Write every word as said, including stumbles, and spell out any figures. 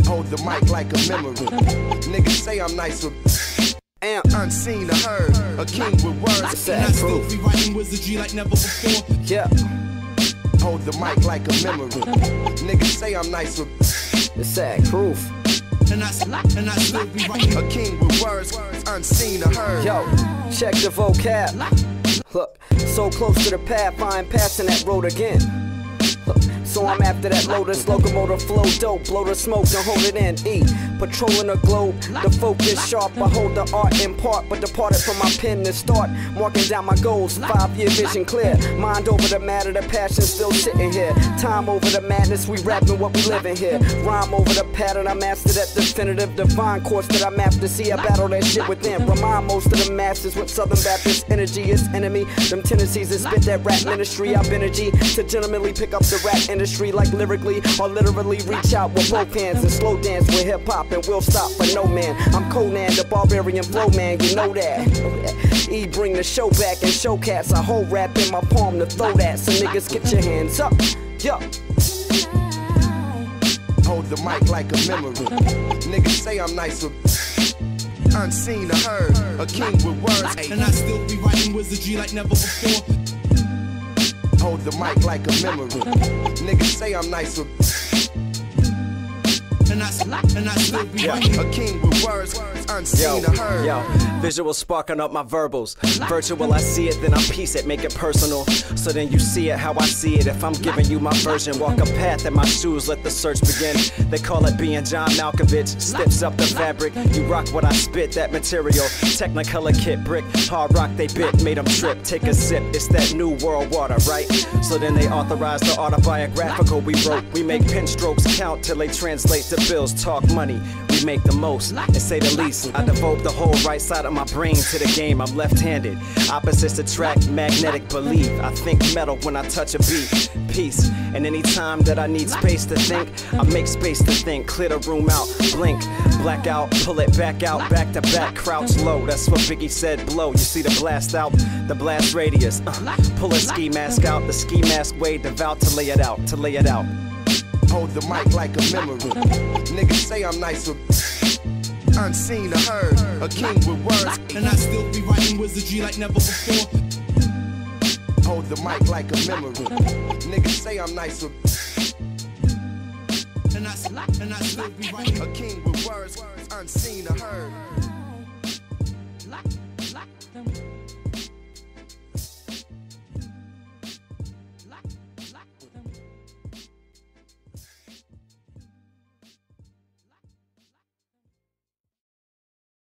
Hold the mic like a memory. Niggas say I'm nice with Amp, unseen or heard, a king with words. And I still be writing wizardry like never before. Yeah. Hold the mic like a memory. Niggas say I'm nice with it's sad proof. And I, and I still be writing a king with words, unseen or heard. Yo, check the vocab. Look, so close to the path, I ain't passing that road again. Look, so I'm after that lotus locomotive flow dope, blow the smoke and hold it in. E, patrolling the globe, the focus sharp. I hold the art in part, but departed from my pen to start marking down my goals. Five-year vision clear, mind over the matter, the passion still sitting here. Time over the madness, we rapping what we living here. Rhyme over the pattern, I mastered that definitive divine course that I mapped to see. I battle that shit within. Remind most of the masses with Southern Baptist energy is enemy. Them tendencies to spit that rap ministry. I've energy to gentlemanly pick up the rap industry like lyrically or literally reach out with both hands and slow dance with hip hop and we'll stop for no man. I'm Conan, the barbarian flow man, you know that. E bring the show back and show cats. I hold rap in my palm to throw that. So niggas get your hands up, yo. Hold the mic like a memory. Niggas say I'm nice with unseen or heard, a king with words. And I still be writing wizardry like never before. Hold the mic like a memory. Niggas say I'm nice with and I, and I still be yeah. writing a king with words, unseen yo, or heard. Yo, visual sparking up my verbals. Virtual, I see it, then I piece it, make it personal. So then you see it how I see it. If I'm giving you my version, walk a path in my shoes, let the search begin. They call it being John Malkovich. Steps up the fabric, you rock what I spit, that material. Technicolor kit brick, hard rock they bit, made them trip. Take a sip, it's that new world water, right? So then they authorize the autobiographical we wrote. We make pen strokes count till they translate to bills, talk money. We make the most, and say the least. I devote the whole right side of my brain to the game. I'm left-handed, opposites attract, magnetic believe. I think metal when I touch a beat. Peace, and any time that I need space to think, I make space to think. Clear the room out, blink, black out, pull it back out, back to back, crouch low. That's what Biggie said, blow. You see the blast out, the blast radius. Uh, pull a ski mask out, the ski mask way devout to lay it out, to lay it out. Hold the mic like a memory. Niggas say I'm nice with unseen or heard, a king with words. And I still be writing wizardry like never before. Hold the mic like a memory. Niggas say I'm nice with and I, and I still be writing a king with words, unseen or heard.